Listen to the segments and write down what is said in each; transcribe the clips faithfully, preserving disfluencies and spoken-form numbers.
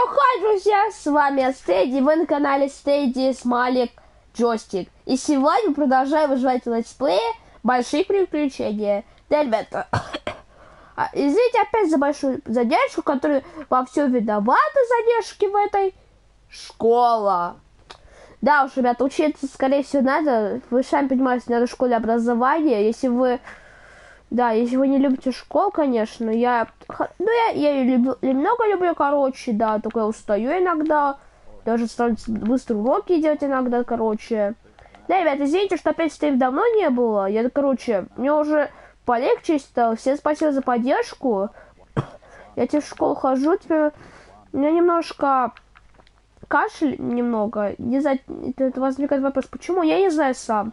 хай, друзья, с вами Стейди, вы на канале Стейди Смайлик Джойстик. И сегодня мы продолжаем выживать в летсплее большие приключения. Да, ребята, извините опять за большую задержку, которая во всем виновата, задержки в этой школа. Да уж, ребята, учиться, скорее всего, надо. Вы сами понимаете, надо в школе образования. Если вы... Да, если вы не любите школу, конечно, я... Ну, я, я ее люблю, немного люблю, короче, да, только я устаю иногда. Даже становится быстро уроки делать иногда, короче. Да, ребята, извините, что опять стейв давно не было. Я, короче, мне уже полегче стало. Всем спасибо за поддержку. Я теперь в школу хожу, теперь у меня немножко... Кашель немного. Не знаю, это возникает вопрос, почему? Я не знаю сам.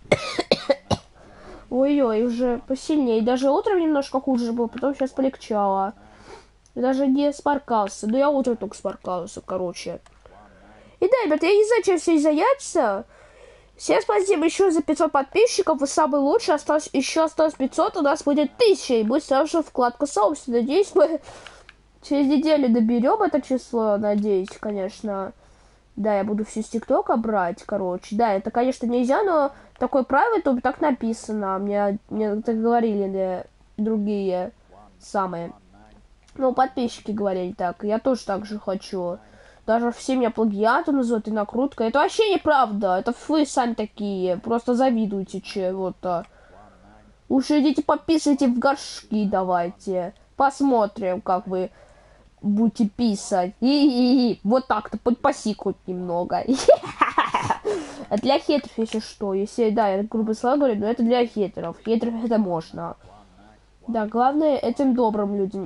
Ой-ой, уже посильнее. Даже утром немножко хуже было, потом сейчас полегчало. Даже не сморкался. Но я утром только сморкался, короче. И да, ребята, я не знаю, чем все заняться. Всем спасибо еще за пятьсот подписчиков. Вы самый лучший. Осталось, еще осталось пятьсот, у нас будет тысяча. И будет сразу же вкладка сообщества. Надеюсь, мы через неделю доберем это число. Надеюсь, конечно. Да, я буду все с ТикТока брать, короче. Да, это, конечно, нельзя, но такое правило, то так написано. Мне, мне так говорили да, другие самые. Ну, подписчики говорили так. Я тоже так же хочу. Даже все меня плагиатом называют и накрутка. Это вообще неправда. Это вы сами такие. Просто завидуете чего-то. Лучше идите подписывайте в горшки давайте. Посмотрим, как вы... будете писать. И-и-и. Вот так-то подпасикают немного. Это для хейтеров, если что. Если, да, я грубо слова говорю, но это для хейтеров. Хейтеров это можно. Да, главное этим добрым людям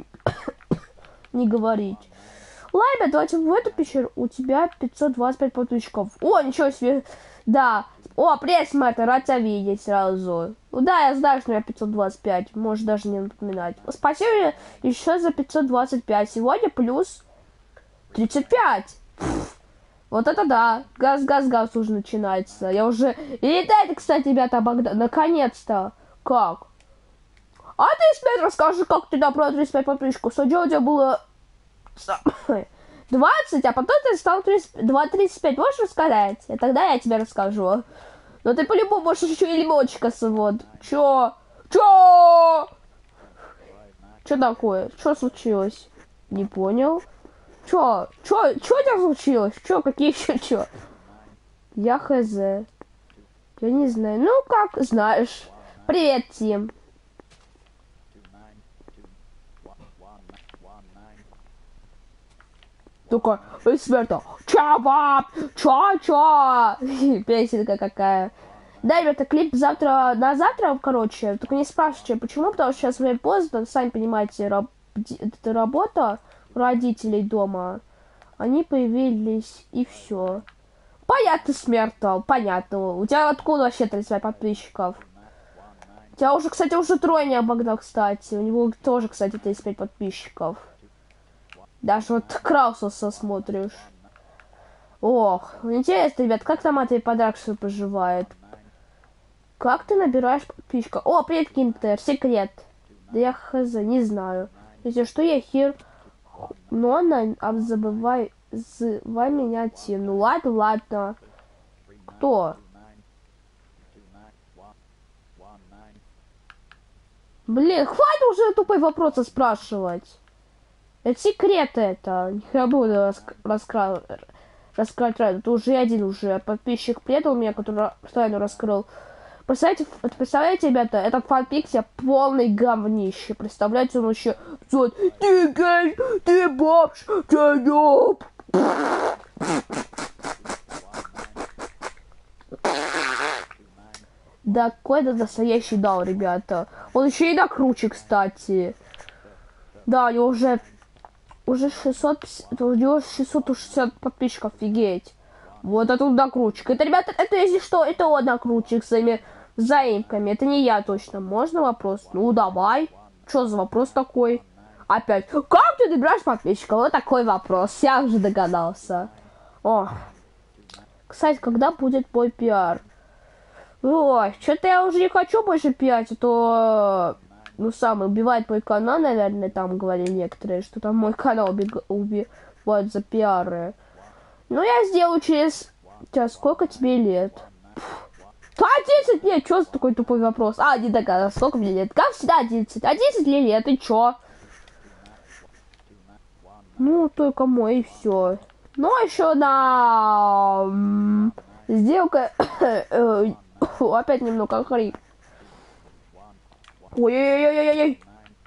не говорить. Ладно, давайте в эту пещеру. У тебя пятьсот двадцать пять подписчиков. О, ничего себе. Да. О, привет, Смарта, рад тебя видеть сразу. Ну да, я знаю, что у меня пятьсот двадцать пять. Можешь даже не напоминать. Спасибо еще за пятьсот двадцать пять. Сегодня плюс тридцать пять. Пфф. Вот это да. Газ-газ-газ уже начинается. Я уже... И это, кстати, ребята, Богдан. Наконец-то. Как? А ты, Смет, расскажи, как ты набрал тридцать пять подписчиков. Сначала у тебя было... двадцать, а потом ты стал тридцать пять. Можешь рассказать? И тогда я тебе расскажу. Но ты по-любому можешь еще и лимончика вот. Чё? Чё? Чё такое? Чё случилось? Не понял. Чё? Чё? Чё у тебя случилось? Чё? Какие еще чё? Я хз. Я не знаю. Ну, как знаешь. Привет, Тим. Только, эй, Смерта, чё, баб, чё, чё? Песенка какая. Да, ребята, клип завтра, на завтра, короче, только не спрашивайте, почему, потому что сейчас время поздно, сами понимаете, раб, это работа родителей дома, они появились, и все. Понятно, Смерта, понятно. У тебя откуда вообще тридцать пять подписчиков? У тебя уже, кстати, уже трое не обогнал, кстати, у него тоже, кстати, тридцать пять подписчиков. Даже вот Краусоса смотришь. Ох, интересно, ребят, как там Матвей Подракшин поживает? Как ты набираешь подписчиков? О, привет, Кинтер, секрет. Да я хз, не знаю. Если что, я хер, но на забывай, забывай меня Тим. Ну ладно, ладно. Кто? Блин, хватит уже тупые вопросы спрашивать. Это секрет это. Не буду раск... раскра... раскрыть. Это уже один уже подписчик предал меня, который тайну раскрыл. Представляете, представляете, ребята, этот фанпикси полный говнище. Представляете, он еще... Ты гей, ты бомж, ты ёб. Да, какой-то настоящий дал, ребята. Он еще и накруче, кстати. Да, у него уже... Уже шестьсот, у него шестьсот шестьдесят подписчиков, офигеть. Вот это накрутчик. Это, ребята, это если что, это он накрутчик с своими заимками. Это не я точно. Можно вопрос? Ну, давай. Что за вопрос такой? Опять. Как ты набираешь подписчиков? Вот такой вопрос. Я уже догадался. О. Кстати, когда будет мой пиар? Ой, что-то я уже не хочу больше пиать, а то... Ну, сам убивает мой канал, наверное, там говорили некоторые, что там мой канал убег... уби... платят за пиары. Ну, я сделаю через... Сейчас, сколько тебе лет? Да, одиннадцать лет! Что за такой тупой вопрос? А, не догадалась, сколько мне лет? Как всегда одиннадцать. одиннадцать лет, и чё? Ну, только мой, и все. Ну, еще на... м, Сделка... Опять немного хрип. Ой-ой-ой-ой-ой-ой.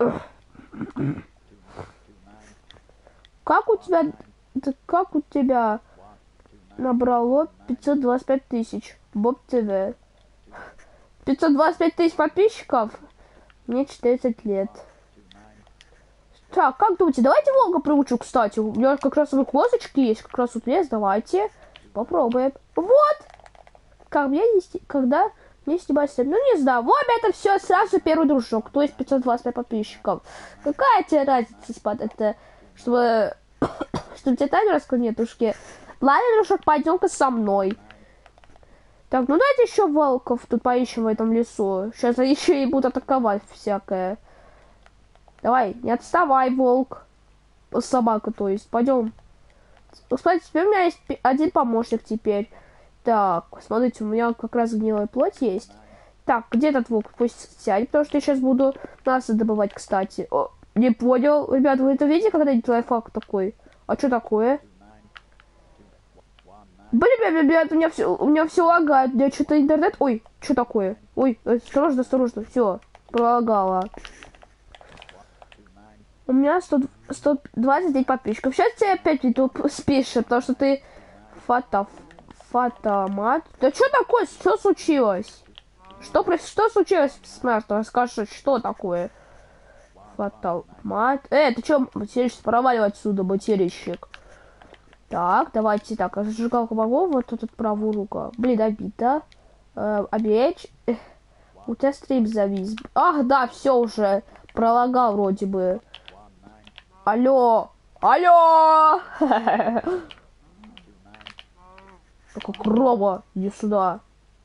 Как у тебя... да как у тебя набрало пятьсот двадцать пять тысяч? Боб ТВ. пятьсот двадцать пять тысяч подписчиков? Мне четырнадцать лет. Так, как думаете, давайте Волга приучу, кстати. У меня как раз вот козочки есть, как раз вот лес, давайте попробуем. Вот! Как мне есть, когда мне снимать, ну не знаю, вот это все сразу первый дружок, то есть пятьсот двадцать пять подписчиков. Какая тебе разница, спад, это, чтобы, чтобы тебе таймер раскрыл нетушки. Ладно, дружок, пойдем-ка со мной. Так, ну давайте еще волков тут поищем в этом лесу. Сейчас еще и будут атаковать всякое. Давай, не отставай, волк. Собака, то есть. Пойдем. Кстати, теперь у меня есть один помощник теперь. Так, смотрите, у меня как раз гнилая плоть есть. Так, где этот волк? Пусть сядет, потому что я сейчас буду мясо добывать, кстати. О, не понял. Ребят, вы это видите, когда-нибудь лайфхак такой? А что такое? Блин, ребят, у меня все, у меня все лагает. У меня что-то интернет... Ой, что такое? Ой, осторожно, осторожно. Все, пролагало. У меня сто, сто двадцать девять подписчиков. Сейчас тебе опять YouTube спишет, потому что ты фото, фотомат. Да что такое? Что случилось? Что, что случилось, Смерт? Расскажи, что такое? Фотомат. Э, ты что, материщик, проваливай отсюда, материщик. Так, давайте так, зажигалку могу, вот тут правую руку. Блин, обида. Э, оберечь. У тебя стрим завис. Ах, да, все уже пролагал вроде бы. Алло! Алло! Такая крова, иди сюда.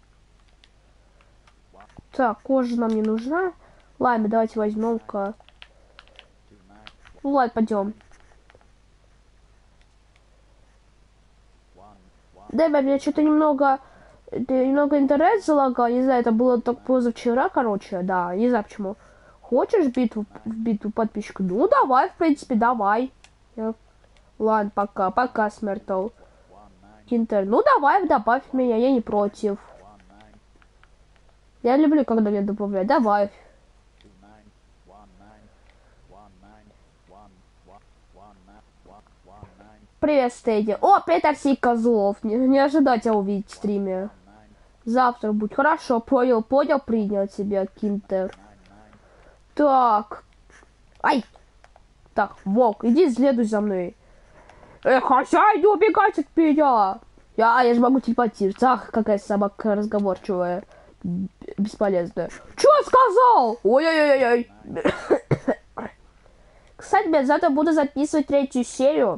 Так, кожа нам не нужна. Ладно, давайте возьмем-ка. Ну ладно, пойдем. Да, меня что-то немного, немного интернет залагал. Не знаю, это было только позавчера, короче, да, не знаю почему. Хочешь битву, в битву подписчиков? Ну, давай, в принципе, давай. Я... Ладно, пока, пока, Смертл. Кинтер, ну, давай, добавь меня, я не против. Я люблю, когда меня добавляют, давай. Привет, Стейди. О, привет, Арсей Козлов. Не, не ожидать тебя увидеть в стриме. Завтра будет. Хорошо, понял, понял, принял тебя, Кинтер. Так. Ай! Так, волк, иди следуй за мной. Эх, хозяин, не убегать от меня! Я, я же могу телепортироваться. Ах, какая собака разговорчивая. Бесполезная. Чё сказал? Ой-ой-ой-ой. Кстати, я завтра буду записывать третью серию.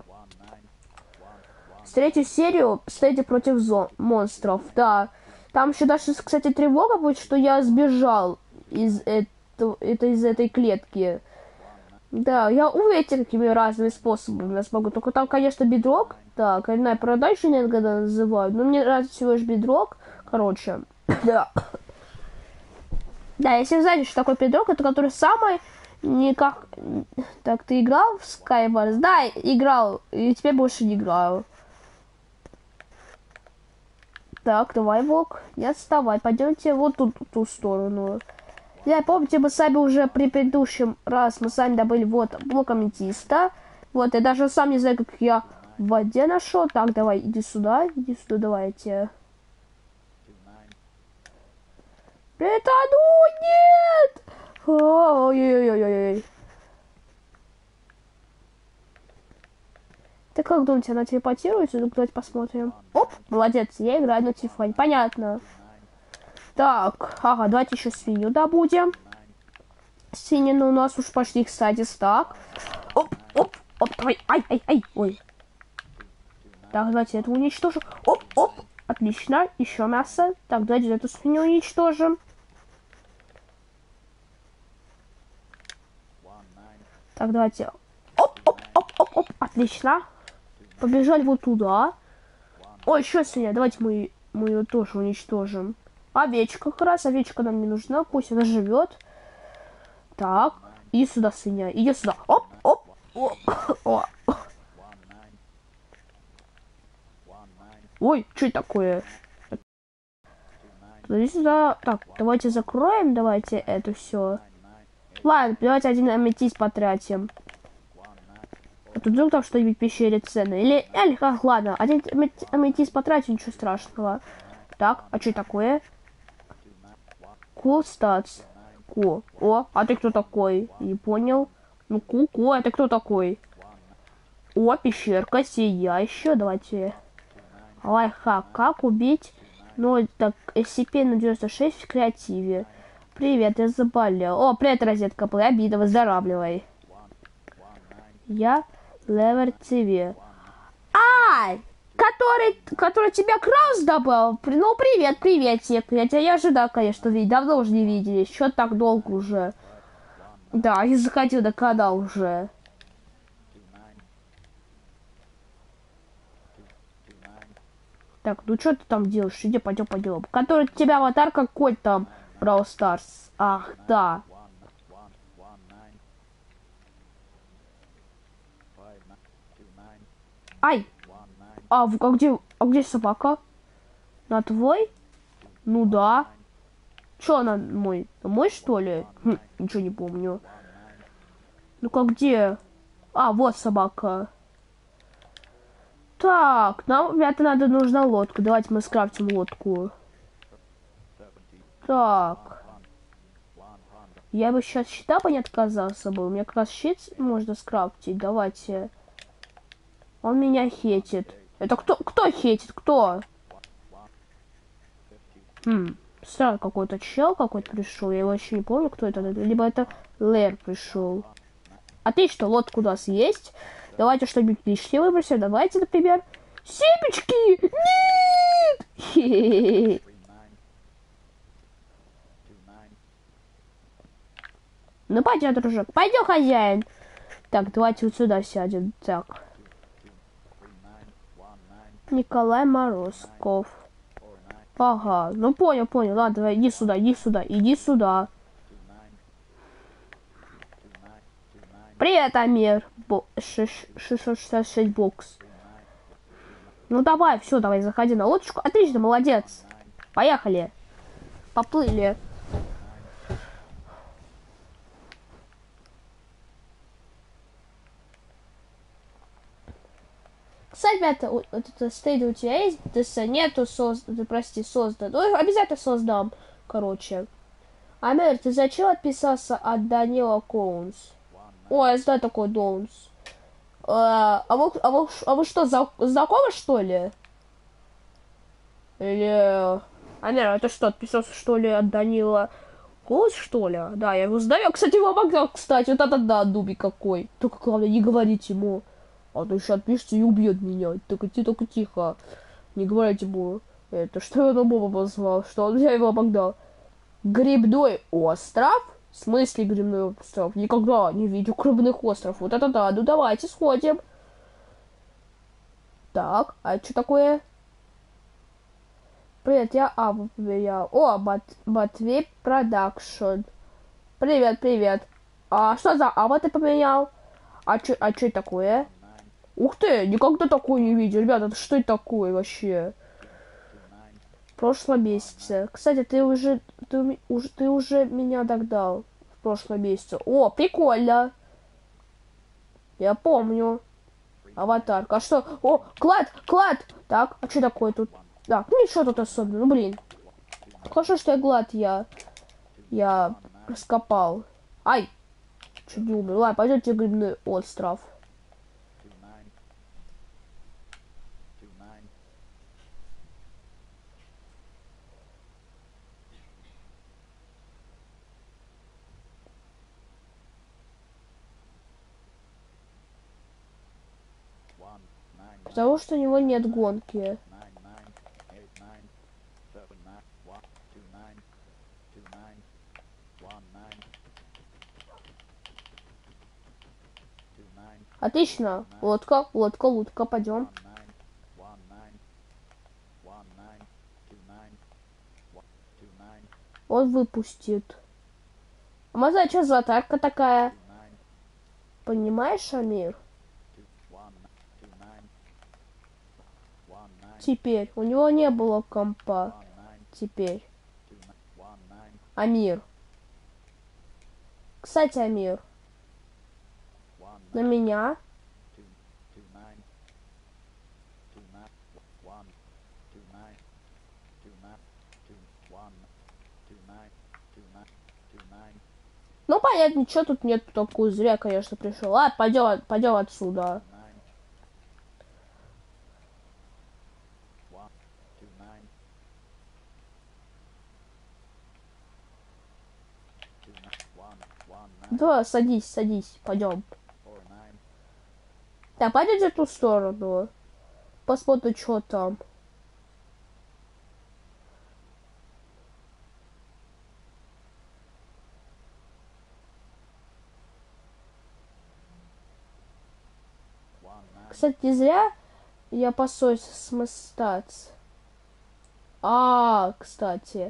С третью серию Стейди против зон монстров. Да. Там еще даже, кстати, тревога будет, что я сбежал из этого. Это из этой клетки. Да, я уверен, какими разными способами я смогу. Только там, конечно, бедрок. Да, коренная продажа иногда называют. Но мне нравится всего лишь бедрок. Короче, да. Да, если вы знаете, что такое бедрок, это который самый никак... Так, ты играл в Skywars? Да, играл. И теперь больше не играю. Так, давай, волк. Не отставай. Пойдемте вот тут, в ту сторону. Я помните, мы сами уже при предыдущем раз мы сами добыли вот блок аметиста. Вот, я даже сам не знаю, как я в воде нашел. Так, давай, иди сюда, иди сюда, давайте. Это ну нет! Ой-ой-ой-ой-ой. Так как думаете, она телепортируется? Ну, давайте посмотрим. Оп, молодец, я играю на телефоне, понятно. Так, ага, давайте еще свинью добудем. Свинина у нас уж почти, кстати, так. Оп, оп, оп, давай, ай, ай, ай, ой. Так, давайте это уничтожим. Оп, оп, отлично, еще мясо. Так, давайте эту свинью уничтожим. Так, давайте. Оп, оп, оп, оп, оп, отлично. побежали вот туда. Ой, еще свинья, давайте мы, мы ее тоже уничтожим. Овечка как раз, овечка нам не нужна, пусть она живет. Так, иди сюда, свинья, иди сюда. Оп, оп, оп, о. Ой, что это такое? Иди сюда. Так, давайте закроем, давайте это все. Ладно, давайте один аметист потратим. А тут вдруг там что-нибудь в пещере ценное. Или, или как, ладно, один аметист потратим, ничего страшного. Так, а что такое? Cool stats. Ку. О, а ты кто такой? Не понял. Ну, ку-ку, а ты кто такой? О, пещерка сияющая. Давайте. Лайфхак. Как убить? Ну, так, эс си пи на девяносто шесть в креативе. Привет, я заболел. О, привет, розетка. Обида, выздоравливай. Я Левер ТВ. Ай! Который, который тебя Краус добавил? Ну, привет, приветик. Я тебя я ожидал, конечно, видеть. Давно уже не виделись. Что так долго уже? Да, я заходил до канала уже. Так, ну что ты там делаешь? Иди, пойдем по делу. Который у тебя аватар какой там? Brawl Stars. Ах, да. Ай! А, а где, а где собака? На твой? Ну да. Чё она мой? Мой, что ли? Хм, ничего не помню. Ну-ка, где? А, вот собака. Так, нам, ребята, надо, нужна лодка. Давайте мы скрафтим лодку. Так. Я бы сейчас щита бы не отказался бы. У меня как раз щит можно скрафтить. Давайте. Он меня хейтит. Это кто? Кто хейтит? Кто? Хм. Странно, какой-то чел какой-то пришел. Я его вообще не помню, кто это. Либо это Лэр пришел. А ты что, лодку у нас есть? Давайте что-нибудь лишнее выбросим. Давайте, например, семечки! Нет! Ну, пойдем, дружок. Пойдем, хозяин. Так, давайте вот сюда сядем. Так. Николай Морозков. Ага, ну понял, понял. Ладно, давай, иди сюда, иди сюда, иди сюда. Привет, Амир. шестьсот шестьдесят шесть бокс. Ну давай, все, давай, заходи на лодочку. Отлично, молодец. Поехали. Поплыли. Кстати, ребята, вот это стейд у тебя есть? Деса нету создан, прости, создан. Ну, обязательно создам, короче. Амир, ты зачем отписался от Данила Коунс? Ой, я знаю такой Доунс. А, а, вы, а, вы, а вы что, за, знакомы, что ли? Или... Амир, это что, отписался, что ли, от Данила Коунс, что ли? Да, я его знаю. Кстати, его обогнал, кстати. Вот это да, дуби какой. Только, главное, не говорить ему. А то еще отпишется и убьет меня. Только, только тихо. Не говорите ему. Это что я на Боба позвал? Что он я его обогнал? Грибной остров? В смысле грибной остров? Никогда не видел грибных островов. Вот это да. Ну давайте сходим. Так, а что такое? Привет, я Абу поменял. О, Бат, Батвей Продакшн. Привет, привет. А что за Аба ты поменял? А что а это такое? Ух ты, никогда такое не видел. Ребята, что это такое вообще? В прошлом месяце. Кстати, ты уже, ты, уже, ты уже меня догнал в прошлом месяце. О, прикольно. Я помню. Аватарка. А что? О, клад, клад. Так, а что такое тут? Так, ну ничего тут особенного. Ну, блин. Хорошо, что я глад я, я раскопал. Ай, чуть не умер. Ладно, пойдемте грибной остров. Потому что у него нет гонки. Отлично. Лодка, лодка, лодка, пойдем. Он выпустит. А моя что за атака такая? Понимаешь, Амир? Теперь. У него не было компа. Теперь. Амир. Кстати, Амир. На меня. Ну, понятно, ничего тут нет такого. Зря, конечно, пришел. А, пойдем, пойдем отсюда. Да, садись, садись, пойдем. Так, пойдем в ту сторону. Посмотрим, что там. Кстати, не зря я посольсь смыстать. А, кстати.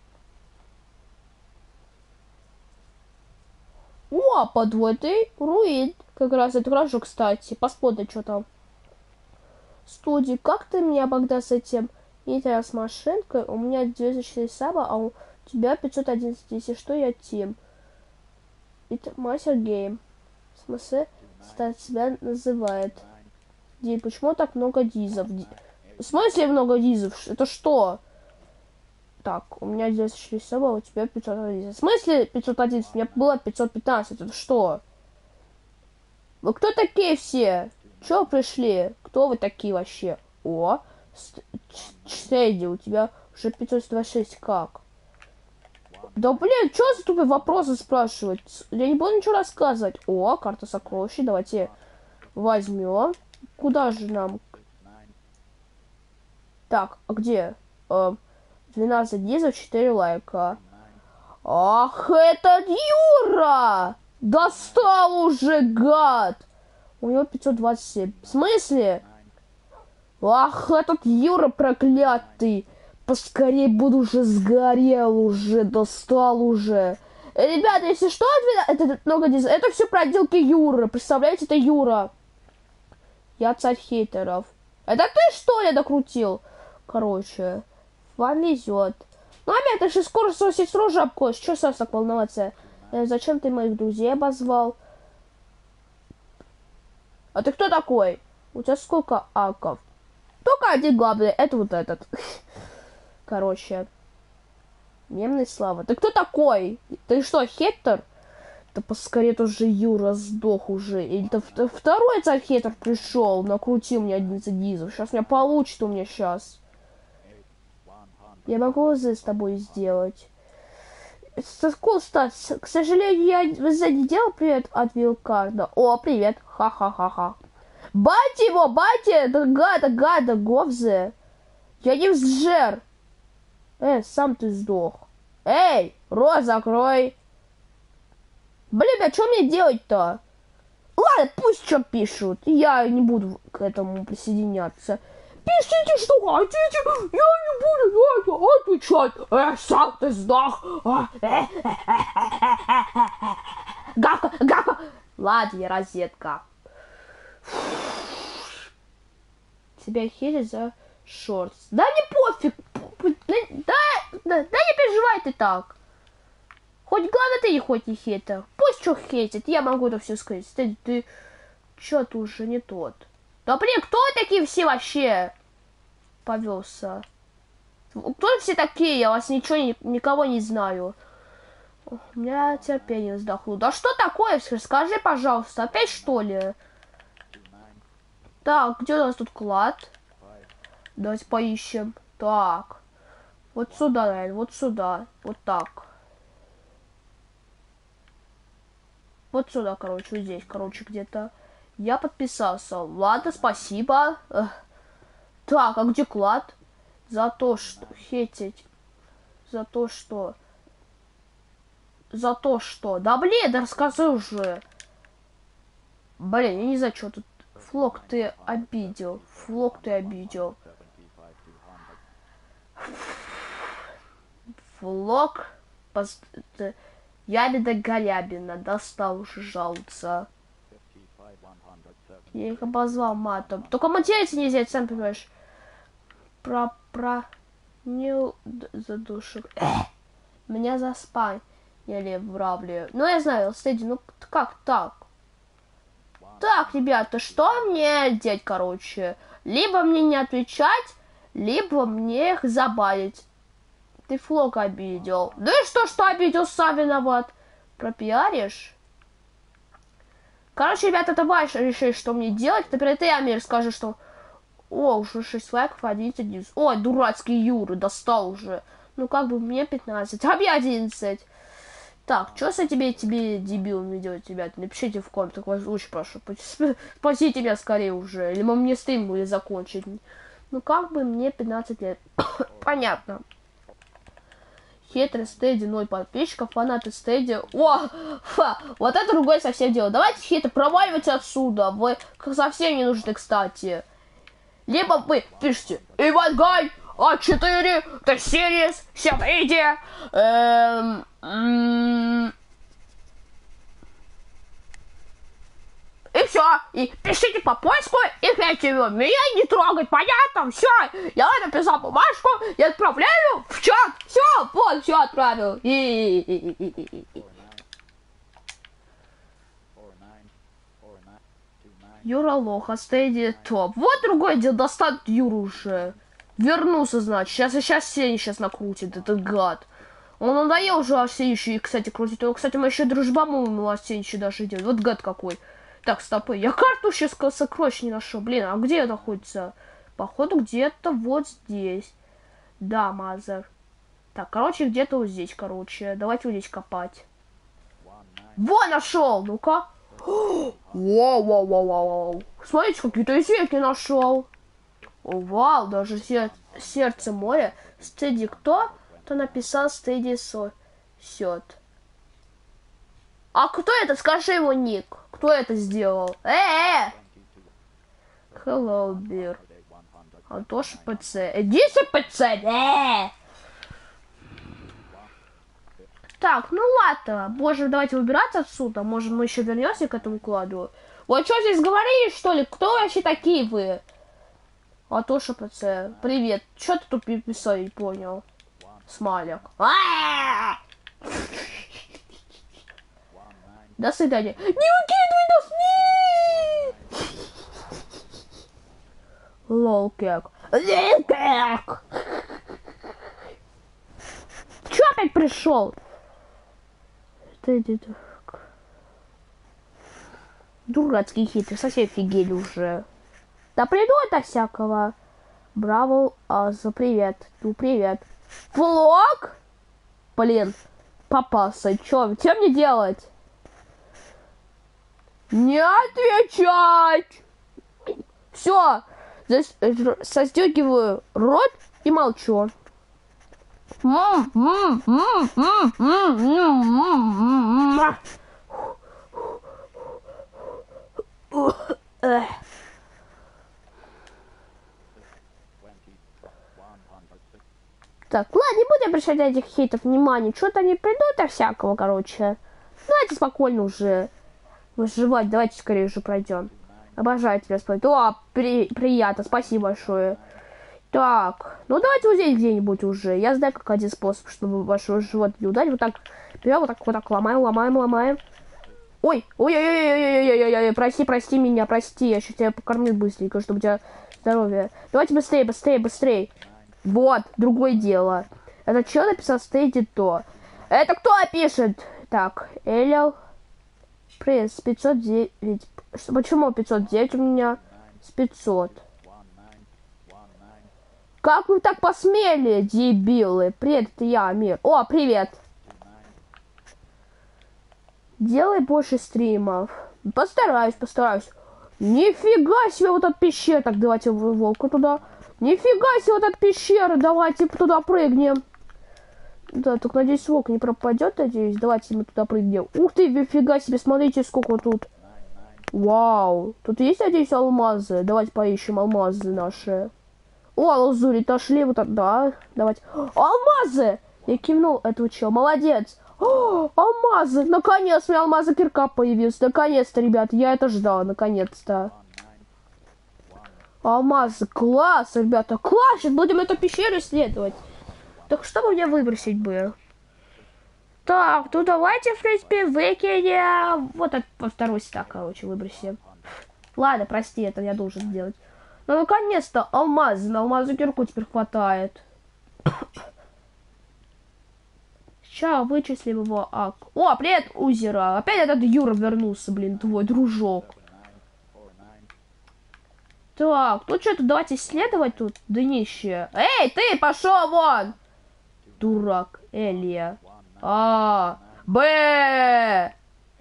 О, подводный руин. Как раз это хорошо, кстати. Посмотрим, что там. Студия, как ты меня, Богдан, с этим? Интерес с машинкой. У меня девятьсот четыре саба, а у тебя пятьсот одиннадцать. Если что, я Тим. Это мастер гейм. В смысле, стать себя называет. Дим, почему так много дизов? В смысле много дизов? Это что? Так, у меня девятьсот четыре саба, а у тебя пятьсот одиннадцать. В смысле пятьсот одиннадцать? У меня было пятьсот пятнадцать. Это что? Вы кто такие все? Чё пришли? Кто вы такие вообще? О, Стейди, у тебя уже пятьсот двадцать шесть. Как? Да блин, чё за тупые вопросы спрашивать? Я не буду ничего рассказывать. О, карта сокровищ. Давайте возьмем. Куда же нам? Так, а где? Э, двенадцать дизов, четыре лайка. Ах, это Юра! Достал уже, гад! У него пятьсот двадцать семь. В смысле? Ах, этот Юра проклятый. Поскорей буду уже сгорел уже. Достал уже. Э, ребята, если что, это, это много дизель. Это все проделки Юры. Представляете, это Юра. Я царь хейтеров. Это ты что ли докрутил? Короче, вам везет. Ну, опять, ты же скоро свою сестру же обкоешь. Че сразу так волноваться? Э, зачем ты моих друзей обозвал? А ты кто такой? У тебя сколько аков? Только один главный. Это вот этот. Короче. Мемный Слава. Ты кто такой? Ты что, хейтер? Да поскорее тоже Юра сдох уже. Или то второй царь хейтер пришел. Накрутил мне одиннадцать дизов. Сейчас меня получит у меня сейчас. Я могу это с тобой сделать. Скул, Стас, к сожалению, я сзади делал привет от Вилкарда. О, привет. Ха-ха-ха-ха. Бать его, бать, это гада, гада, говзе. Я не сжер. Э, сам ты сдох. Эй, рот закрой. Блин, а что мне делать-то? Ладно, пусть что пишут. Я не буду к этому присоединяться. Пишите, что хотите, я не буду на это отвечать. Э, сам ты сдох. Гавка, гавка. Ладно, я розетка. Тебя хейтят за шортс. Да не пофиг. Да, да, да не переживай ты так. Хоть главное ты не хоть не хейтер. Пусть что хейтит, я могу это все сказать. Ты, ты чё ты уже не тот. Да блин, кто такие все вообще? Повелся. Кто все такие? Я вас ничего, ни, никого не знаю. У меня терпение вздохло. Да что такое? Скажи, пожалуйста, опять что ли? Так, где у нас тут клад? Давайте поищем. Так. Вот сюда, наверное, вот сюда. Вот так. Вот сюда, короче, вот здесь, короче, где-то. Я подписался. Ладно, спасибо. Эх. Так, а где клад? За то, что... Хейтить. За то, что... За то, что... Да блин, да расскажи уже. Блин, я не знаю, что тут. Флог ты обидел. Флог ты обидел. Флог. Пост... Ябеда Голябина. Достал уже жаловаться. Я их обозвал матом. Только материться нельзя, сам понимаешь. Про... про... Не задушил. Меня заспай. Или вравлю. Ну, я знаю, Стеди, ну как так? Так, ребята, что мне делать, короче? Либо мне не отвечать, либо мне их забанить. Ты Флог обидел. Да и что, что обидел, сам виноват. Пропиаришь? Короче, ребята, это ваше решение, что мне делать. Например, ты, Амир, скажешь, что... О, уже шесть лайков, одиннадцать. Ой, дурацкий Юра, достал уже. Ну, как бы мне пятнадцать, а мне одиннадцать. Так, что с этими тебе дебилами делать, ребята? Напишите в комментах, вас очень прошу. Спасите меня скорее уже. Или мне стрим будет закончить. Ну, как бы мне пятнадцать лет. Понятно. Хейтеры Стеди, ноль подписчиков, фанаты Стеди. О, ха, вот это другое совсем дело. Давайте, хейтеры, проваливайте отсюда. Вы совсем не нужны, кстати. Либо вы пишите Иван Гай, А четыре, The Series, Севиди, эм, м- и все. И пишите по поиску и пять минут. Меня не трогать, понятно? Все. Я написал бумажку и отправляю в чат. Все, вот, все отправил. Юра Лоха, Стеди топ. Вот другое дело, достанет Юру уже. Вернулся, значит. Сейчас и сейчас Сеня сейчас накрутит, этот гад. Он надоел уже Арсеничу, и, кстати, крутит. Он, кстати, мы еще дружба, мы Арсеничу даже делаем. Вот гад какой. Так, стопы. Я карту сейчас сокровищ не нашел. Блин, а где это находится? Походу, где-то вот здесь. Да, Мазер. Так, короче, где-то вот здесь, короче. Давайте вот здесь копать. Во, нашел! Ну-ка. Вау-вау-вау-вау. Смотрите, какие-то эффекты нашел. Вау, даже сер сердце моря. Стеди кто? Кто написал Стеди сет. А кто это? Скажи его ник. Кто это сделал? Э-э! Hello, Beer. Антоша ПЦ. Эдиси ПЦ. Э-э! Так, ну ладно. Боже, давайте выбираться отсюда. Может, мы еще вернемся к этому кладу. Вот что здесь говорили, что ли? Кто вообще такие вы? Антоша ПЦ. Привет. Что ты тут писал, не понял. Смайлик. А-а-а! До свидания. Не выкидывай нас! Лол, как. Как? Чё опять пришел? Дурацкий хитрый, совсем офигели уже. Да придут всякого. Браво, а, за привет. Ну, привет. Флог? Блин, попался. Чё, чё мне делать? Не отвечать! Все, состегиваю рот и молчу. Так, ладно, не будем обращать на этих хейтов внимания. Что-то они придут, а всякого, короче. Давайте спокойно уже выживать. Давайте скорее уже пройдем. Обожаю тебя, спать. О, при, приятно, спасибо большое. Так, ну давайте вот здесь где-нибудь уже. Я знаю, как один способ, чтобы вашего живота не ударить. Вот так, берем, вот так, вот так, ломаем, ломаем, ломаем. Ой, ой-ой-ой-ой-ой-ой-ой-ой, прости, прости меня, прости. Я сейчас тебя покормлю быстренько, чтобы у тебя здоровье. Давайте быстрее, быстрее, быстрее. Вот, другое дело. Это что написал Стейди то? Это кто пишет? Так, Элил. Пресс, пятьсот девять. Почему пятьсот девять у меня с пятьсот? Как вы так посмели, дебилы? Привет, это я, Амир. О, привет. Делай больше стримов. Постараюсь, постараюсь. Нифига себе вот эта пещера. Так, давайте волка туда. Нифига себе вот эта пещера. Давайте туда прыгнем. Да, только надеюсь, волк не пропадет, надеюсь. Давайте мы туда прыгнем. Ух ты, нифига себе, смотрите, сколько тут. Вау. Тут есть, надеюсь, алмазы? Давайте поищем алмазы наши. О, лазурь, нашли вот это, да. Давайте. Алмазы! Я кивнул этого чела. Молодец. О, алмазы! Наконец, у меня алмазы кирка появился. Наконец-то, ребят, я это ждал. Наконец-то. Алмазы. Класс, ребята. Класс! Сейчас будем эту пещеру исследовать. Так что бы мне выбросить бы? Так, ну давайте, в принципе, выкинем. Вот это второй стак, короче, выбросим. Ладно, прости, это я должен сделать. Ну, наконец-то, алмазы. На алмазу кирку теперь хватает. Сейчас вычислим его. А, о, привет, Узера. Опять этот Юра вернулся, блин, твой дружок. Так, ну что тут, давайте исследовать тут днище. Эй, ты, пошел вон! Дурак, Элия. А, Б.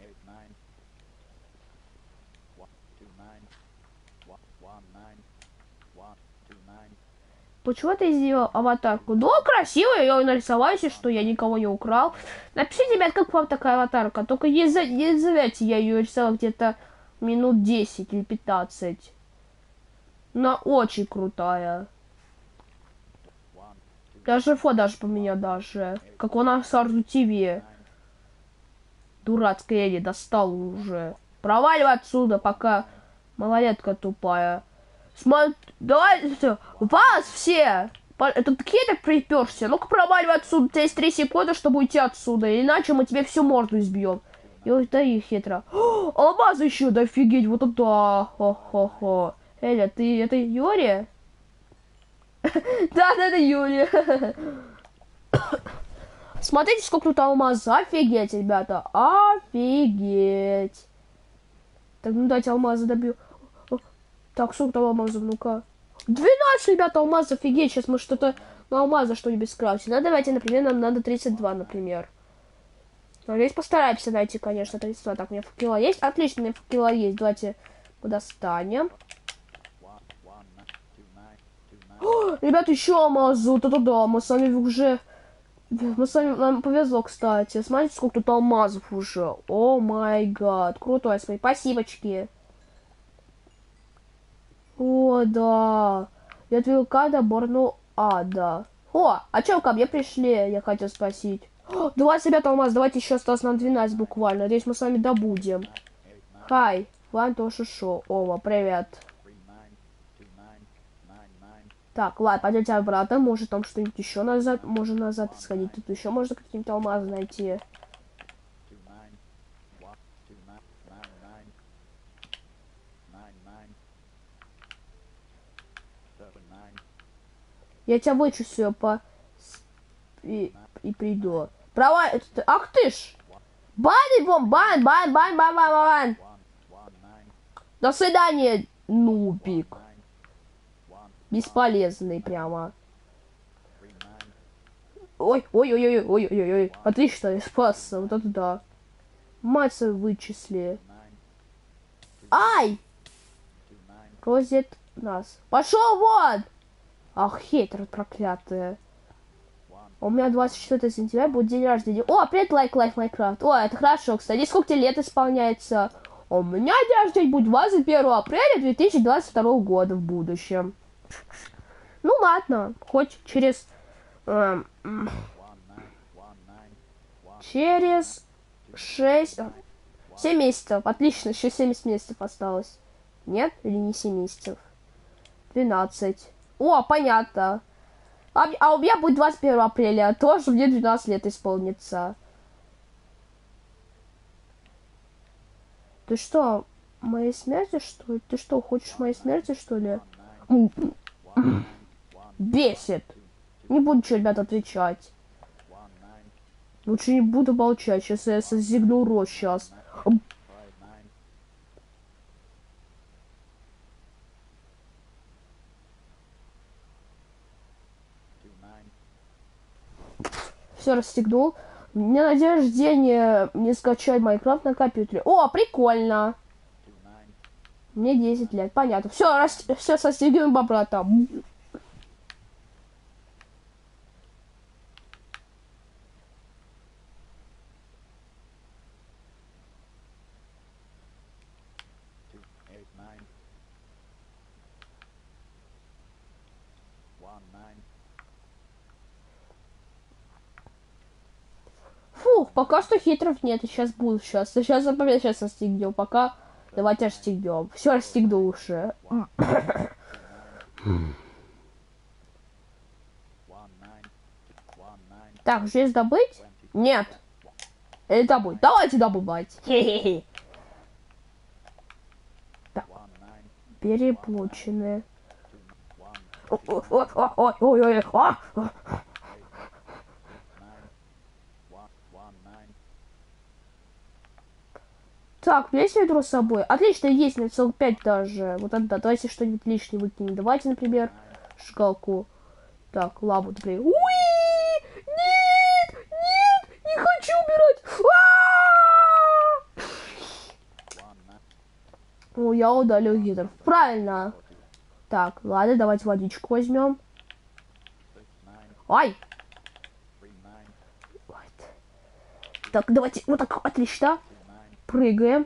Почему ты сделал аватарку? Ну, красивая, я ее нарисовал, если что, я никого не украл. Напишите, ребят, как вам такая аватарка. Только не, за... не зовете, я ее рисовал где-то минут десять или пятнадцать. Она очень крутая. Даже фото даже поменял даже. Как у нас Сарду ТВ. Дурацкая, я не достал уже. Проваливай отсюда, пока малолетка тупая. Смотри, давай, вас все! Этот хитрик приперся. Ну-ка проваливай отсюда. У тебя есть три секунды, чтобы уйти отсюда. Иначе мы тебе всю морду избьем. И вот да и хитро. О, алмазы еще, да офигеть, вот это. Хо-хо-хо. Эля, ты это Юрия? Да, это Юлия. Смотрите, сколько тут алмазов. Офигеть, ребята. Офигеть. Так, ну дайте алмазы добью. Так, сколько там алмазов, ну-ка. двенадцать, ребята, алмазов. Офигеть, сейчас мы что-то на алмаза что-нибудь скрафтим. Ну, давайте, например, нам надо тридцать два, например. Надеюсь, постараемся найти, конечно, тридцать два. Так, у меня факела есть. Отлично, у меня факела есть. Давайте достанем. О, ребята, еще алмазы. Вот это да, мы с вами уже... Мы с вами... Нам повезло, кстати. Смотрите, сколько тут алмазов уже. О май гад. Крутой, свои. Спасибочки. О, да. Я отвел до Борну Ада. О, а че вы ко мне пришли? Я хотел спросить. О, двадцать ребят алмаз. Давайте еще осталось нам двенадцать буквально. Надеюсь, мы с вами добудем. Хай. Ван тоже шо. Ова, привет. Так, ладно, пойдемте обратно. Может, там что-нибудь еще назад. Можно назад сходить. Тут еще можно какие-то алмазы найти. Я тебя вычислю по... И, и приду. Права... Ах ты ж! Бан его! Бан! Бан! Бан! Бан! Бан! Бан! До свидания, нубик. Бесполезный прямо. Ой, ой, ой, ой, ой, ой, ой, отлично, я спасся, вот это да. Мать вычисли. Ай! Розет нас. Пошел вон! Ах, хейтер проклятые. У меня двадцать четвёртого сентября будет день рождения. О, привет, лайк, лайк, Майнкрафт. О, это хорошо, кстати. Сколько тебе лет исполняется? У меня день рождения будет двадцать первого апреля две тысячи двадцать второго года в будущем. Ну ладно, хоть через... Э, через шесть... семь месяцев. Отлично, еще семьдесят месяцев осталось. Нет? Или не семь месяцев? двенадцать. О, понятно. А, а у меня будет двадцать первого апреля. Тоже мне двенадцать лет исполнится. Ты что, моей смерти, что ли? Ты что, хочешь моей смерти, что ли? Бесит. Не буду что, ребят, отвечать. Лучше не буду молчать. Сейчас я созигну рот сейчас. Все, расстегнул. Мне на день рождения мне скачать Майнкрафт на компьютере. О, прикольно. Мне десять лет, понятно. Все, рас... все, состегиваем обратно. Фух, пока что хитров нет. Сейчас буду. Сейчас. Сейчас опять сейчас расстегнем. Пока давайте расстегнем. Все расстегну уже. Так, здесь добыть? Нет. Или добыть? Давайте добывать. Хе-хе-хе. Так. Переплоченные. Ой-ой-ой. Так, у меня есть ведро с собой. Отлично, есть на целых пять даже. Вот это, давайте что-нибудь лишнее выкинем. Давайте, например, шкалку. Так, лаву, например. Уи! Нет! Нет! Не хочу убирать! А-а-а! О, я удалил гидр. Правильно. Так, ладно, давайте водичку возьмем. Ай! Так, давайте, вот так, отлично. Прыгаем.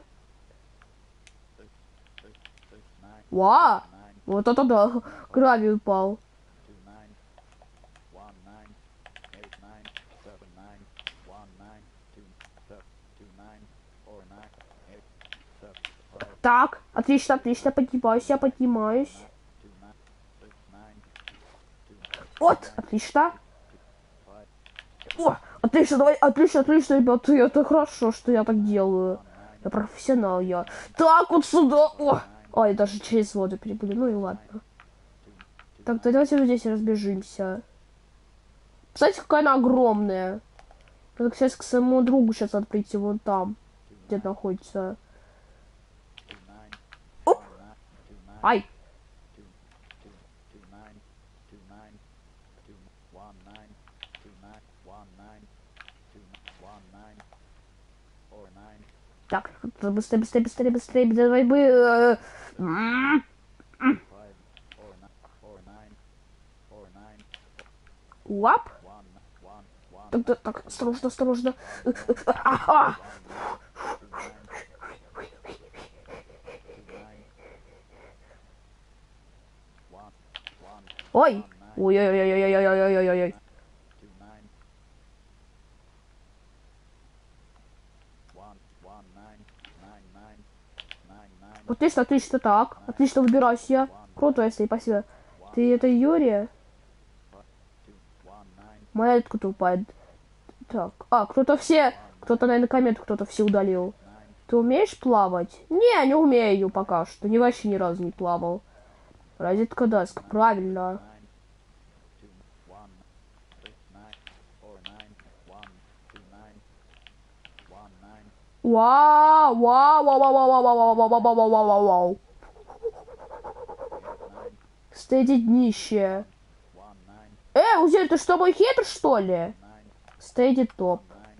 Вау! Вот это да, гравий упал. Так, отлично, отлично, поднимаюсь, я поднимаюсь. Вот, отлично. О, отлично, давай, отлично, отлично, ребята, это хорошо, что я так делаю. Я профессионал, я. Так, вот сюда. О, ой, даже через воду перепрыгну, ну и ладно. Так, давайте вот здесь разбежимся. Кстати, какая она огромная. Надо, кстати, к своему другу сейчас надо прийти, вон там, где находится. Оп! Ай! Так, быстрее, быстрее, быстрее, быстрее, давай бы. Лап. Так, так, так, осторожно, осторожно. Ой, ой-ой-ой-ой-ой-ой-ой-ой-ой. Отлично, отлично, так. Отлично, выбираюсь я. Круто, если спасибо. Ты это Юрия? Моя откуда упает. Так, а, кто-то все, кто-то, наверное, коммент кто-то все удалил. Ты умеешь плавать? Не, не умею пока что. Не вообще ни разу не плавал. Розетка доска, правильно. Вау, вау, вау, вау, вау, вау, вау, вау, вау, вау, вау, вау. Стеди днище. Э, Узель, ты что, мой хитр, что ли? Стеди топ.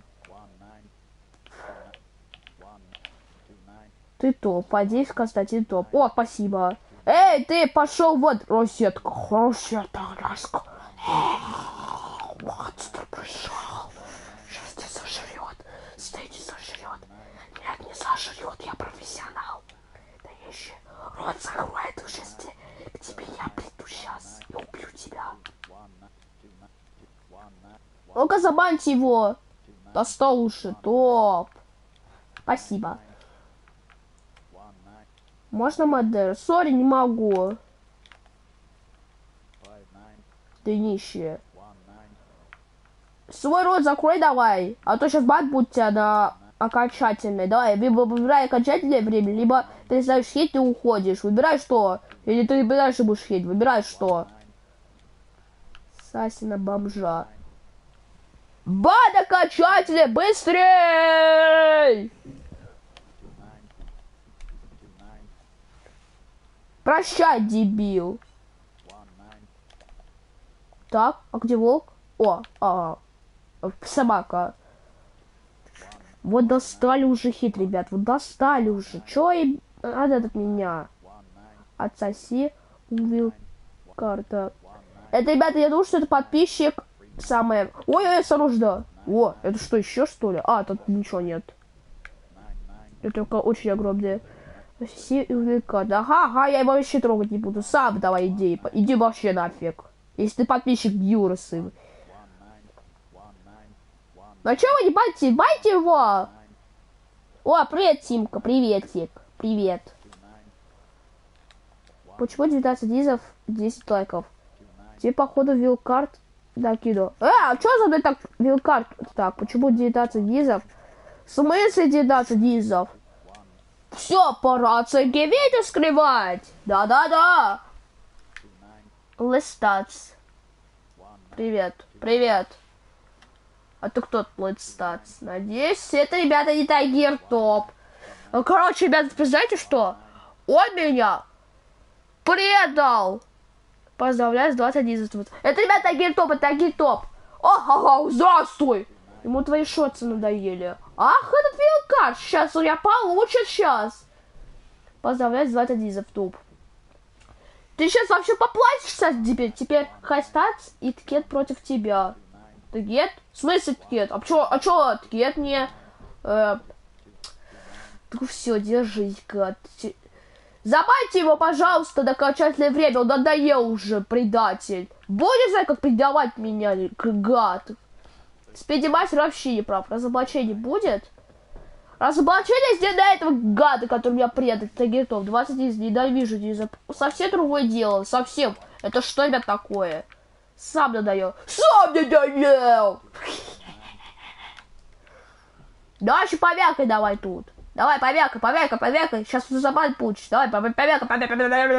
Ты топ, поди кстати, топ. О, спасибо. Эй, ты пошел вот, розетка, розетка, розетка. Монстр пришел. Сейчас тебя сожрет. Стеди сожрет. Нет, не сожрет, я профессионал. Да еще рот закроет уже, к тебе я приду сейчас и убью тебя. Ну-ка, забаньте его. Достал уши, топ. Спасибо. Можно модер? Сори, не могу. Ты нищие. Свой рот закрой давай. А то сейчас бат будет тебя на окончательное. Давай, либо выбирай окончательное время, либо ты ставишь хейт и уходишь. Выбирай что. Или ты выбираешь и будешь хейт. Выбирай что. Сасина бомжа. Бат окончательное, быстрей! Прощай, дебил. Так, а где волк? О, а, собака. Вот достали уже хит, ребят. Вот достали уже. Чё им надо от меня? Отсоси, увил карта. Это, ребята, я думаю, что это подписчик. Самое... Ой-ой, осторожно. О, это что, еще что ли? А, тут ничего нет. Это только очень огромное. Отсоси, увил карта. Ага, ага, я его вообще трогать не буду. Сам давай иди. Иди вообще нафиг. Если ты подписчик Юрасы. Ну чё вы не байте? Байте его! О, привет, Тимка, приветик. Привет. Почему девятнадцать дизов, десять лайков? Тебе, походу, вилкарт накидывал. Э, а чё за мной так вилкарт? Так, почему девятнадцать дизов? В смысле девятнадцать дизов? Все, пора оценки видео скрывать. Да-да-да. Листац. Привет, привет. А ты кто Листац? Надеюсь, это, ребята, не Тайгер Топ. Ну, короче, ребята, вы знаете что? Он меня предал. Поздравляю с двадцать дизов. Это, ребята, Тайгер Топ, это Тайгер Топ. О, здравствуй. Ему твои шотсы надоели. Ах, этот вилкар. Сейчас он я получит сейчас. Поздравляю с двадцать дизов, туп. Ты сейчас вообще поплатишься теперь. Теперь Хайстатс и Ткет против тебя. Ткет? В смысле Ткет? А чё, а чё Ткет не... Э... Ну все, держись, гад. Забайте его, пожалуйста, до окончательное время. Он надоел уже, предатель. Будешь знать, как предавать меня, гад. Спидимастер вообще не прав. Разоблачение будет? Разоблачение сделано этого гада, который меня предал. Тагертов. двадцать дней ненавижу. Диза. Совсем другое дело. Совсем. Это что, ребят, такое? Сам надоел. Сам надоел! Дальше повякай давай тут. Давай, повякай, повякай, повякай. Сейчас ты забан получишь. Давай, повякай, повякай.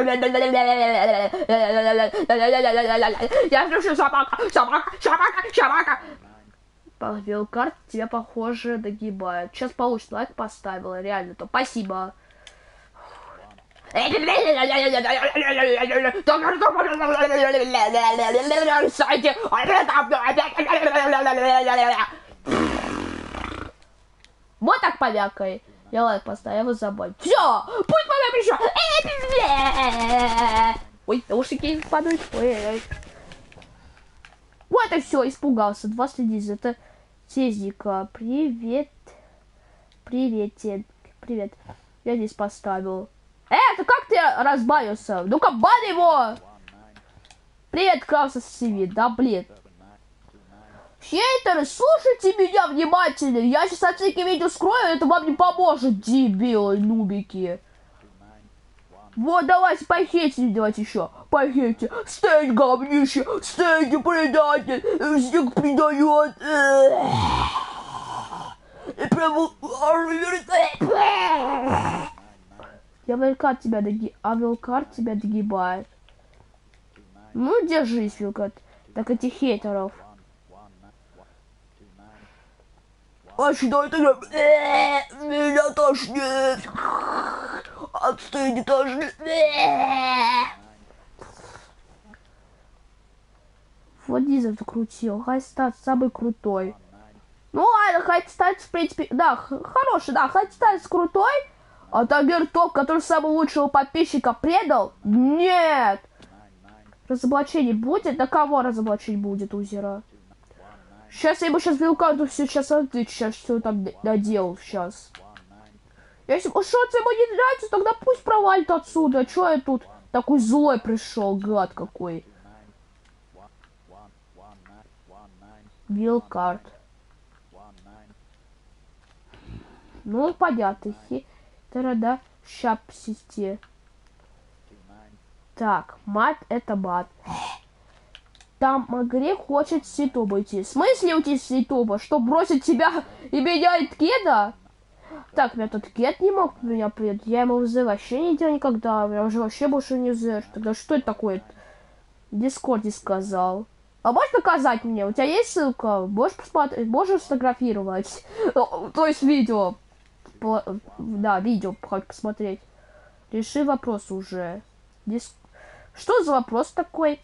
Я слышу собака, собака, собака, собака. Вилкарт тебя, похоже, догибает. Сейчас получит лайк поставила, реально то. Спасибо. Вот так повякай. Я лайк поставил, забыл. Все, пусть пока пришел. Ой, наушники падают. Ой-ой-ой. Вот и все, испугался. двадцать дизель. Это Тезника. Привет. Приветик. Привет. Я здесь поставил. Э, ты как ты разбавился? Ну-ка, бан его! Привет, Крауса Сиви. Да, блин. Хейтеры, слушайте меня внимательно. Я сейчас оценки видео скрою, это вам не поможет, дебилы, нубики. Вот, давайте похейте, давайте еще. Похейте. Стейн говнище, Стейн предатель, всех предает. И прямо... Я Вилкарт тебя доги... А Вилкарт тебя догибает. Ну, держись, Вилкарт. Так этих хейтеров. А что это? Меня тошнит. Отстынь, тошнит. Вот Дизель закрутил. Хайстат самый крутой. Ну ладно, Хайстат, в принципе, да, хороший, да, Хайстат крутой. А Тагер Топ, который самого лучшего подписчика предал? Нет! Разоблачение будет? На кого разоблачить будет, Узера? Сейчас я ему сейчас Вилкарту все сейчас отвечу, сейчас что там наделал сейчас. Если что ему не нравится, тогда пусть провалит отсюда. Че я тут такой злой пришел, гад какой. Вилкарт. Ну, понятно. Да, щапсисти. Так, мат это мат. Там Магре хочет с Ютуба идти. В смысле уйти с Ютуба? Что, бросить тебя и меня и Ткеда? Так, меня тут Ткед не мог меня предать. Я ему вызываю вообще не делал никогда. Я уже вообще больше не вызываю. Тогда что это такое? В Дискорде сказал. А можешь показать мне? У тебя есть ссылка? Можешь посмотреть? Можешь сфотографировать? То есть видео. Да, видео хоть посмотреть. Реши вопрос уже. Дис... Что за вопрос такой?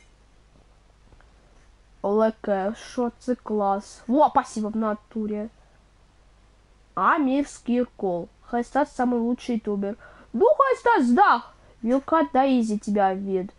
ЛК, шоцы класс. Во, спасибо в натуре. А, мирский кол. Хайстат самый лучший ютубер. Ну, Хайстат, да. Вилкат, да, изи тебя вид.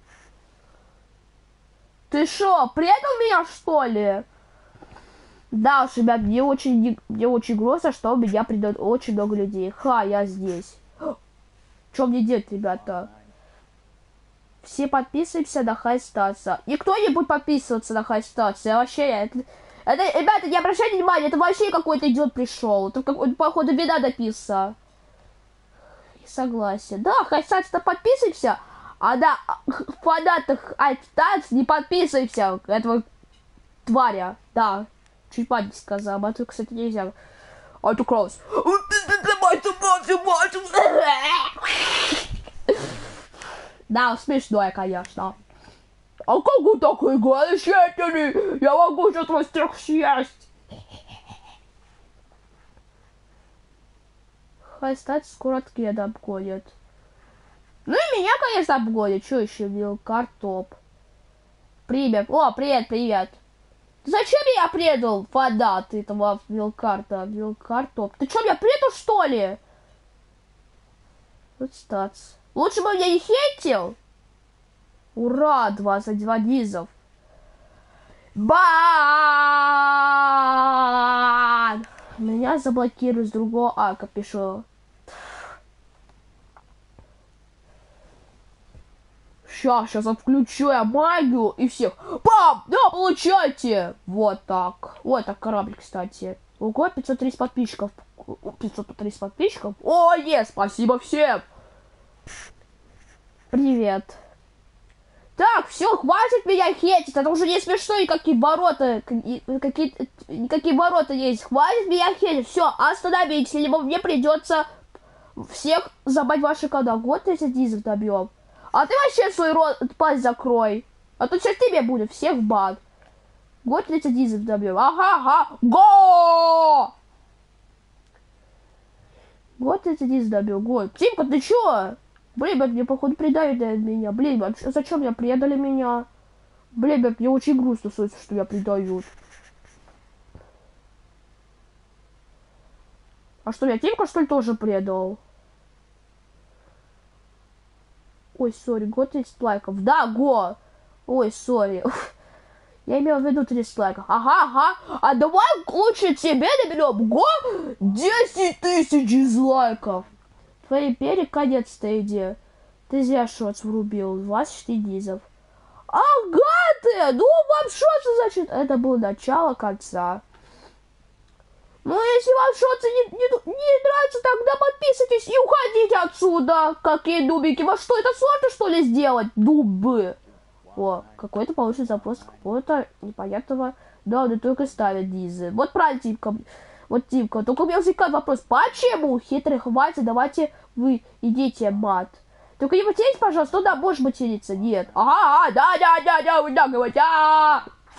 Ты шо, предал меня, что ли? Да уж, ребят, мне очень, мне очень грустно, что меня предают очень много людей. Ха, я здесь. Что мне делать, ребята? все подписываемся на Хайстатса. Никто не будет подписываться на Хайстатса. Вообще, это, это, ребята, не обращайте внимания, это вообще какой-то идиот пришел. Это какой-то, походу, беда дописала. Согласен. Да, Хайстатс-то подписываемся, а на фанатах Хайстатс не подписываемся. Этого тваря. Да. Чуть падать сказал. А это, кстати, нельзя. А это Краус. Да, смешное, конечно. А как вы так играете? Я могу сейчас вас всех съесть. Хайстатс скоро от кеда обгонит. Ну и меня, конечно, обгонит. Что еще? Вилкарт топ. Привет. О, привет, привет. Зачем я предал фанат этого Вилкарта? Вилкарт топ. Ты что, меня предал, что ли? Вот статс. Лучше бы меня не хейтил. Ура, двадцать два дизов. Бан! Меня заблокируют с другого ака, пишу. Сейчас, сейчас отключу я магию и всех. Пам! Да, получайте! Вот так. Вот так корабль, кстати. Ого, пятьсот тридцать подписчиков. пятьсот тридцать подписчиков. О, е, спасибо всем! Привет. Так, все, хватит меня хейтить, это уже не смешно, никакие ворота, какие, никакие ворота есть. Хватит меня хейтить, все, остановитесь, либо мне придется всех забать ваши каналы. Вот тридцать дизов добьем. А ты вообще свой рот, пасть закрой. А то сейчас тебе будет, всех бан. Год тридцать дизов добьем. Ага, ага, го! Год тридцать дизов добьем, год. Тимка, ты чё? Блин, мне походу предают меня. Блин, а зачем меня предали меня? Блин, мне очень грустно слышать, что меня предают. А что, я Тимка, что ли, тоже предал? Ой, сори, го тридцать лайков. Да, го! Ой, сори. Я имел в виду тридцать лайков. Ага, ага. А давай лучше тебе наберем. Го! десять тысяч дизлайков. Твоей перед конец стейди. Ты зря шотс врубил. двадцать четыре дизов. Ага ты! Ну вам шотс, значит, это было начало конца. Ну, если вам шотсы не, не, не нравится, тогда подписывайтесь и уходите отсюда. Какие дубики. Во что, это сложно, что ли, сделать? Дубы. О, какой-то получит запрос какого-то непонятного. Да, он только ставит дизы. Вот правильно, Тимка. Вот, Тимка, только у меня возникает вопрос, почему? Хитрый, хватит, давайте вы идите, мат. Только не материтесь, пожалуйста, ну да, можешь материться, нет. Ага, да, да, да, да, вы да, говорите, а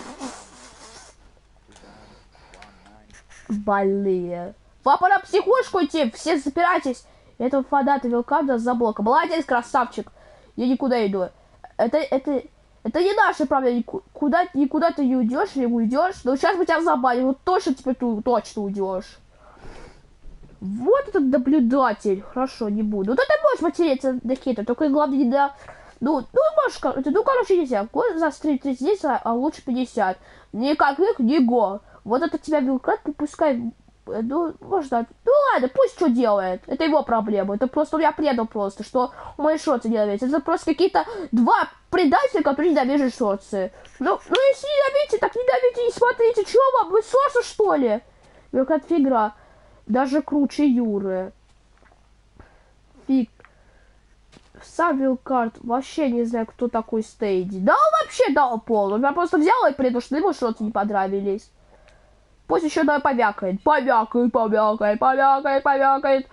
Больные. Вам пора в психушку идти, все запирайтесь. Этого фаната Вилкарда за блоком. Молодец, красавчик. Я никуда иду. Это, это, это не наша проблема. Никуда, никуда ты не уйдешь, не уйдешь. Но сейчас мы тебя забаним. Вот точно теперь ты точно уйдешь. Вот этот наблюдатель. Хорошо, не буду. Вот это можешь материться до хита. Только главное не до... Ну, ну, можешь, ну, короче, нельзя. Год за тридцать здесь, а лучше пятьдесят. Никаких не го. Вот это тебя Вилкард, пускай... Ну, можно... Ну, ладно, пусть что делает. Это его проблема. Это просто я предал просто, что мои шорты не нравятся. Это просто какие-то два предателя, которые ненавидят шорты. Ну, ну, если ненавидите, так ненавидите, не смотрите. Чего вам? Вы сорсы, что ли? Вилкард фигра. Даже круче Юры. Фиг. Сам Вилкард вообще не знаю, кто такой Стейди. Да он вообще дал пол. Он меня просто взял и предал, что ему шорты не понравились. Пусть еще давай повякает. Повякает, повякает, повякает, повякает.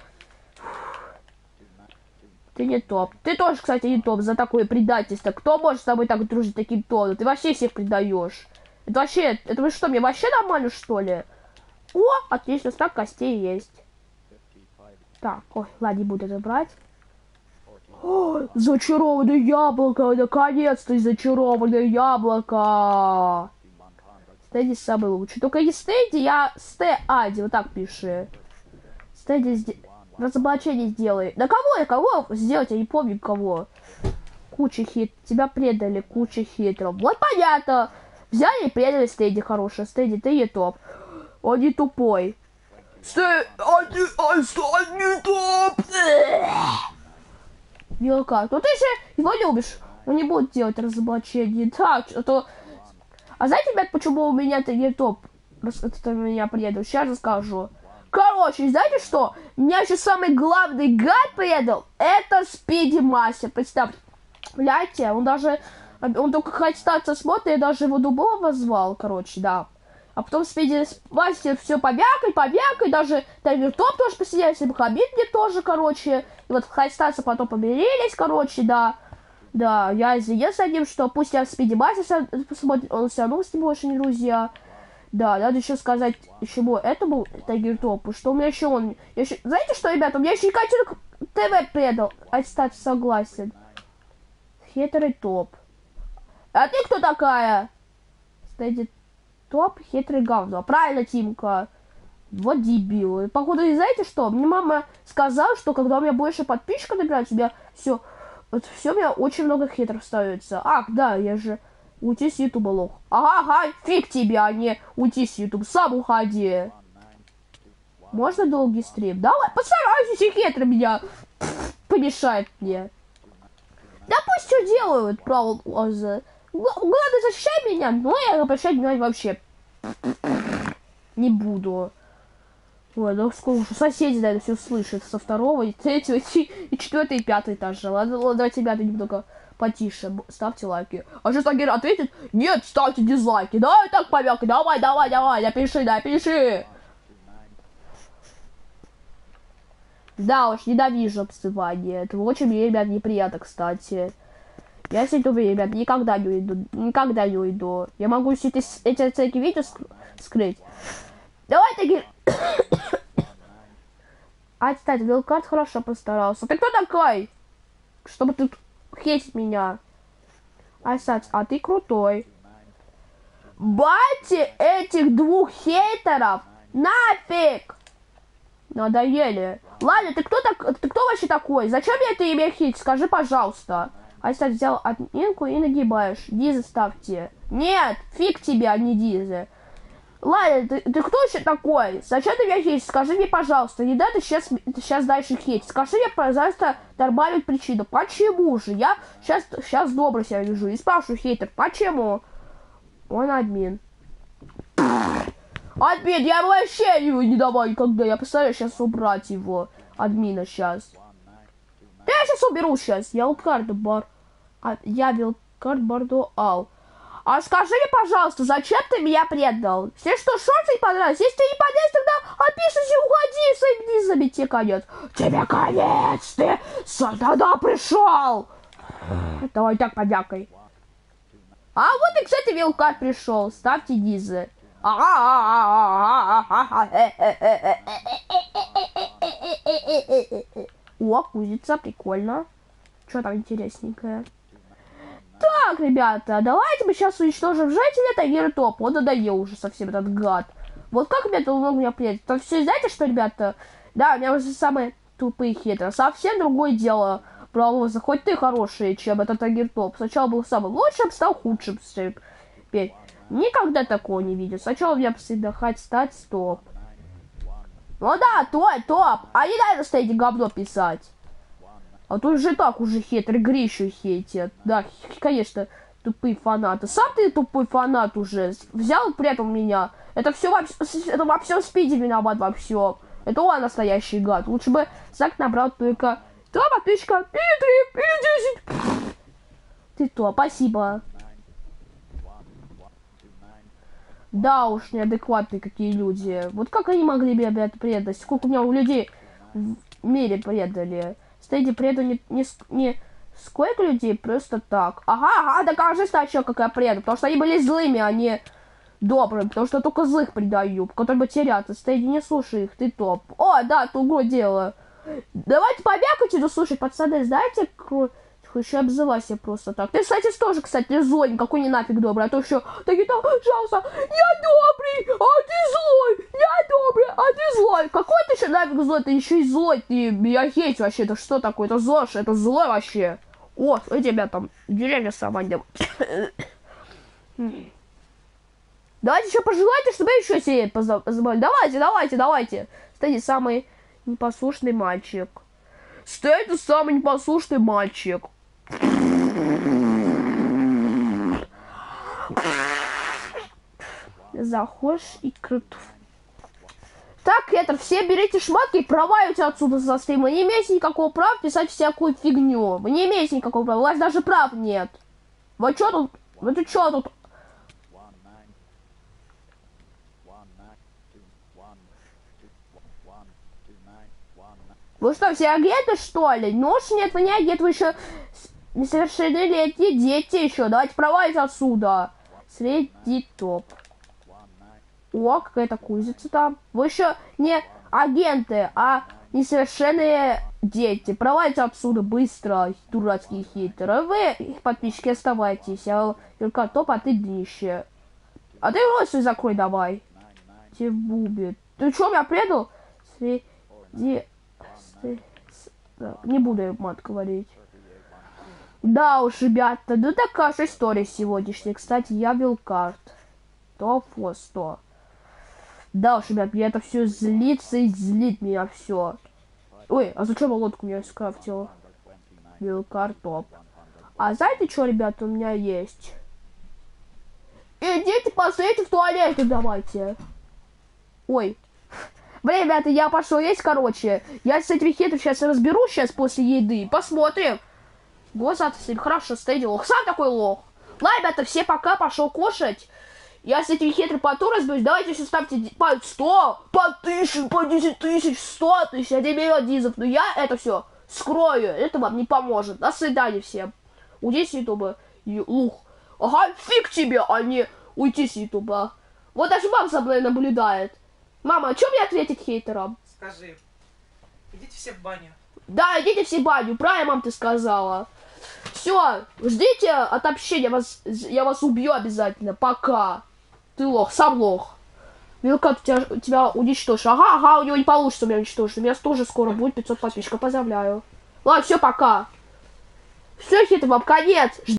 Ты не топ. Ты тоже, кстати, не топ за такое предательство. Кто может с тобой так дружить таким тоном? Ты вообще всех предаешь. Это вообще... Это вы что, мне вообще нормально, что ли? О, отлично, стак костей есть. Так, ой, ладно, не буду это брать. О, зачарованное яблоко. Наконец-то зачарованное яблоко. Стейди самый лучший. Только не Стейди, я Стэади, вот так пиши. Стейди сде... разоблачение сделай. На кого я кого сделать? Я не помню кого. Куча хит. Тебя предали, куча хитров. Вот понятно. Взяли и предали Стейди хороший. Стейди, ты не топ. Он не тупой. Стейди, он не топ. Вилкард, ну ты же его любишь. Он не будет делать разоблачение. Так, а то... А знаете, ребят, почему у меня это YouTube это меня предал? Сейчас расскажу. Короче, знаете что? Меня еще самый главный гад предал. Это Спиди Мастер. Представьте. Блядь, он даже... Он только хоть статься смотрит, я даже его дубово звал, короче, да. А потом Спиди Мастер все побякай, побякай, даже Тайгер Топ тоже посиделся, Бахабит мне тоже, короче. И вот хоть статься потом помирились, короче, да. Да, я извинился ним, что пусть я Спиди Мастер посмотрит, он все равно с ним больше не друзья. Да, надо еще сказать, чему это был Тайгер Топ, что у меня еще он... Еще... Знаете что, ребята, у меня еще и котенок ТВ предал. А, кстати, согласен. Хитрый Топ. А ты кто такая? Кстати, Топ, хитрый говно. Правильно, Тимка. Вот дебил. Походу, и знаете что? Мне мама сказала, что когда у меня больше подписчиков набирается, у меня все... Вот все, у меня очень много хитрых становится. Ах, да, я же... Уйти с Ютуба, лох. Ага, ага, фиг тебя, а не уйти с Ютуба. Сам уходи. Можно долгий стрим? Давай, постараюсь, если хитрый меня помешает мне. Да пусть что делают, правда. Главное, защищай меня, но я обращать внимание вообще не буду. Ой, ну сколько уже соседи, наверное, все слышат. Со второго, и третьего, и четвертого, и пятого этажа. Ладно, ладно, давайте, ребята, немного потише. Ставьте лайки. А что Тагир ответит? Нет, ставьте дизлайки. Давай так, повелка, давай, давай, давай, напиши, напиши. Да уж, ненавижу обзывание. Это очень мне, ребят, неприятно, кстати. Я с этого, ребят, никогда не уйду. Никогда не уйду. Я могу все эти, эти оценки видео ск скрыть. Давай, Тагир. А, кстати, Вилкард хорошо постарался. Ты кто такой? Чтобы ты хейтить меня. Айсац, а ты крутой. Бати этих двух хейтеров нафиг! Надоели. Ладно, ты кто так? Ты кто вообще такой? Зачем я это имя хейтить? Скажи, пожалуйста. Айсац взял админку и нагибаешь. Дизы ставьте. Нет, фиг тебе, а не Дизы. Ладно, ты, ты кто еще такой? Зачем ты меня хейтишь? Скажи мне, пожалуйста. Не дай ты сейчас, ты сейчас дальше хейтить. скажи мне, пожалуйста, нормальную причину. Почему же? Я сейчас, сейчас добро себя вижу. И спрашиваю хейтер, почему? Он админ. Админ, я вообще его не давал никогда. Я постараюсь сейчас убрать его. Админа сейчас. Да я сейчас уберу сейчас. Я Вилкард бар. А, я Вилкард Бардуал. А скажи мне, пожалуйста, зачем ты меня предал? Если что, шорты не понравились? Если ты не понравился, тогда опишись и уходи своими низами. Тебе конец. Тебе конец. Ты сюда пришел. Давай так, побякай. А вот и, кстати, Вилкард пришел. Ставьте низы. О, кузница, прикольно. Что там интересненькое? Так, ребята, давайте мы сейчас уничтожим жителя Тагира Топ. Он надоел уже совсем этот гад. Вот как, ребята, он много меня приедет. Там все, знаете что, ребята? Да, у меня уже самые тупые хитрые. Совсем другое дело. Правоза, хоть ты хороший, чем этот Тагир Топ. Сначала был самым лучшим, стал худшим. Теперь никогда такого не видел. Сначала мне всегда хоть стать стоп. Ну да, твой топ. А не надо стоять говно писать. А то уже так уже хитрый Гришу хейтит. Да, конечно, тупые фанаты. Сам ты тупой фанат уже. Взял при этом меня. Это все во, это во всем Спиди виноват во всем. Это он настоящий гад. Лучше бы Зак набрал только два подписчика. Или три, или десять. Ты то, спасибо. Да уж, неадекватные какие люди. Вот как они могли бы это предать? Сколько у меня у людей в мире предали? Стейди преду не, не, не сколько людей, просто так. Ага, ага, докажи, сначала, как я преду. Потому что они были злыми, а не добрыми. Потому что только злых предаю, которые бы теряться. Стейди, не слушай их, ты топ. О, да, другое дело. Давайте побякайте, ну слушай, пацаны, знаете, еще обзывайся просто так. Ты, кстати, тоже, кстати, злой, никакой не нафиг добрый. А то еще, такие там, пожалуйста, я добрый, а ты злой, я добрый, а ты злой. Какой ты еще нафиг злой, ты еще и злой, ты меня хейтишь вообще, это что такое, это зло, это зло вообще. О, смотрите, тебя там деревня сама не... Давайте еще пожелайте, чтобы я еще себе позвали. Давайте, давайте, давайте. Кстати, самый непослушный мальчик. Стейт самый непослушный мальчик. Заходишь и круто. Так, это, все берите шмотки и проваливайте отсюда за стрим. Вы не имеете никакого права писать всякую фигню. Вы не имеете никакого права. У вас даже прав нет. Вы что тут? Вы тут что тут? Вы что, все агенты, что ли? Ну уж нет, вы не агенты, вы еще несовершеннолетние дети еще. Давайте провалите отсюда. Среди топ. О, какая-то кузница там. Вы еще не агенты, а несовершенные дети. Провалите отсюда быстро, дурацкие хейтеры. Вы, подписчики, оставайтесь. А только топ, а ты днище. А ты рот свой закрой давай. Тибуби. Ты что, меня предал? Среди... Не буду мат говорить. Да уж, ребята, ну такая же история сегодняшняя. Кстати, я вел карт. То сто. Да уж, ребят, меня это все злится и злит меня все. Ой, а зачем лодку меня скрафтил? Вилкар топ. А знаете что, ребята, у меня есть? Идите посмотрите в туалете, давайте. Ой. Блин, ребята, я пошел есть, короче. Я с этими хитрами сейчас разберусь сейчас после еды. Посмотрим. Госат, хорошо, стоит лох. Сам такой лох. Ладно, ребята, все пока, пошел кушать. Я с этими хитрыми потом разберусь. Давайте все ставьте по сто, по тысячу, по десять тысяч, сто тысяч, один миллион дизов. Но я это все скрою. Это вам не поможет. До свидания всем. Уйди с ютуба. Лух. Ага, фиг тебе, а не уйти с ютуба. Вот даже мама за мной наблюдает. Мама, а что мне ответить хейтерам? Скажи. Идите все в баню. Да, идите все в баню. Правильно, мам, ты сказала. Все, ждите отобщения. Вас, я вас убью обязательно. Пока. Ты лох, сам лох. Вилка, тебя, тебя уничтожишь. Ага, ага, у него не получится меня уничтожить. У меня тоже скоро будет пятьсот подписчиков. Поздравляю. Ладно, все, пока. Все, хитрый, вам конец.